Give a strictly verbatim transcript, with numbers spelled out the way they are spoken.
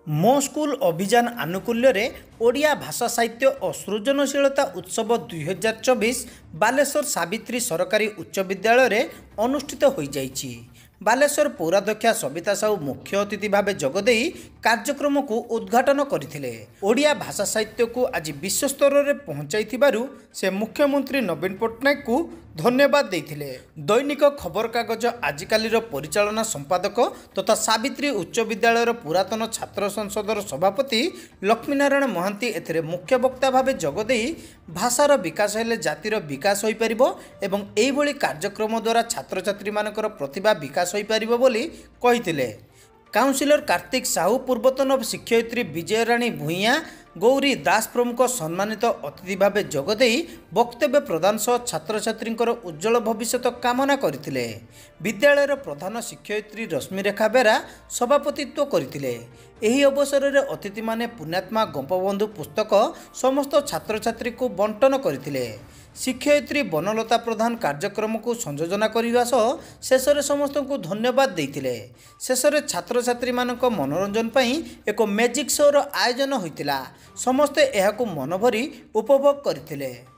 ମୋ ସ୍କୁଲ ଅଭିଯାନ ଆନୁକୂଲ୍ୟରେ ଓଡ଼ିଆ ଭାଷା ସାହିତ୍ୟ ଓ ସୃଜନଶୀଳତା ଉତ୍ସବ ଦୁଇ ହଜାର ଚବିଶ ବାଲେଶ୍ୱର ସାବିତ୍ରୀ ସରକାରୀ ଉଚ୍ଚ ବିଦ୍ୟାଳୟରେ ଅନୁଷ୍ଠିତ ହୋଇଯାଇଛି। ବାଲେଶ୍ୱର ପୌରାଧ୍ୟକ୍ଷା ସବିତା ସାହୁ ମୁଖ୍ୟ ଅତିଥି ଭାବେ ଯୋଗଦେଇ କାର୍ଯ୍ୟକ୍ରମକୁ ଉଦ୍ଘାଟନ କରିଥିଲେ। ଓଡ଼ିଆ ଭାଷା ସାହିତ୍ୟକୁ ଆଜି ବିଶ୍ୱସ୍ତରରେ ପହଞ୍ଚାଇଥିବାରୁ ସେ ମୁଖ୍ୟମନ୍ତ୍ରୀ ନବୀନ ପଟ୍ଟନାୟକଙ୍କୁ ଧନ୍ୟବାଦ ଦେଇଥିଲେ। ଦୈନିକ ଖବରକାଗଜ ଆଜିକାଲିର ପରିଚାଳନା ସମ୍ପାଦକ ତଥା ସାବିତ୍ରୀ ଉଚ୍ଚ ବିଦ୍ୟାଳୟର ପୁରାତନ ଛାତ୍ର ସଂସଦର ସଭାପତି ଲକ୍ଷ୍ମୀନାରାୟଣ ମହାନ୍ତି ଏଥିରେ ମୁଖ୍ୟ ବକ୍ତା ଭାବେ ଯୋଗଦେଇ ଭାଷାର ବିକାଶ ହେଲେ ଜାତିର ବିକାଶ ହୋଇପାରିବ ଏବଂ ଏହିଭଳି କାର୍ଯ୍ୟକ୍ରମ ଦ୍ୱାରା ଛାତ୍ରଛାତ୍ରୀମାନଙ୍କର ପ୍ରତିଭା ବିକାଶ ହୋଇପାରିବ ବୋଲି କହିଥିଲେ। କାଉନସିଲର କାର୍ତ୍ତିକ ସାହୁ, ପୂର୍ବତନ ଶିକ୍ଷୟିତ୍ରୀ ବିଜୟରାଣୀ ଭୂଇଁଆ, ଗୌରୀ ଦାସ ପ୍ରମୁଖ ସମ୍ମାନିତ ଅତିଥି ଭାବେ ଯୋଗଦେଇ ବକ୍ତବ୍ୟ ପ୍ରଦାନ ସହ ଛାତ୍ରଛାତ୍ରୀଙ୍କର ଉଜ୍ଜଳ ଭବିଷ୍ୟତ କାମନା କରିଥିଲେ। ବିଦ୍ୟାଳୟର ପ୍ରଧାନ ଶିକ୍ଷୟିତ୍ରୀ ରଶ୍ମିରେଖା ବେରା ସଭାପତିତ୍ୱ କରିଥିଲେ। ଏହି ଅବସରରେ ଅତିଥିମାନେ ପୁଣ୍ୟାତ୍ମା ଗୋପବନ୍ଧୁ ପୁସ୍ତକ ସମସ୍ତ ଛାତ୍ରଛାତ୍ରୀଙ୍କୁ ବଣ୍ଟନ କରିଥିଲେ। ଶିକ୍ଷୟିତ୍ରୀ ବନଲତା ପ୍ରଧାନ କାର୍ଯ୍ୟକ୍ରମକୁ ସଂଯୋଜନା କରିବା ସହ ଶେଷରେ ସମସ୍ତଙ୍କୁ ଧନ୍ୟବାଦ ଦେଇଥିଲେ। ଶେଷରେ ଛାତ୍ରଛାତ୍ରୀମାନଙ୍କ ମନୋରଞ୍ଜନ ପାଇଁ ଏକ ମ୍ୟାଜିକ୍ ଶୋର ଆୟୋଜନ ହୋଇଥିଲା। ସମସ୍ତେ ଏହାକୁ ମନଭରି ଉପଭୋଗ କରିଥିଲେ।